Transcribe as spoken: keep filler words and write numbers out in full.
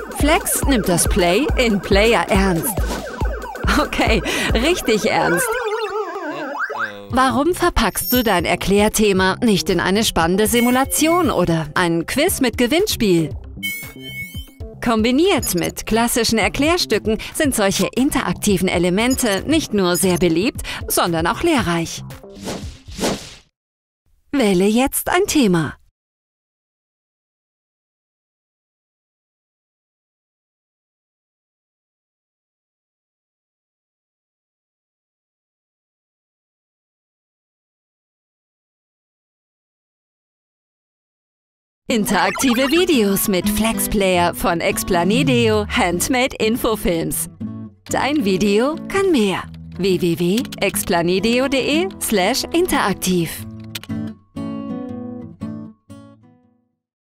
Flex nimmt das Play in Player ernst. Okay, richtig ernst. Warum verpackst du dein Erklärthema nicht in eine spannende Simulation oder ein Quiz mit Gewinnspiel? Kombiniert mit klassischen Erklärstücken sind solche interaktiven Elemente nicht nur sehr beliebt, sondern auch lehrreich. Wähle jetzt ein Thema. Interaktive Videos mit Flexplayer von Explanideo Handmade Infofilms. Dein Video kann mehr. w w w punkt explanideo punkt de slash interaktiv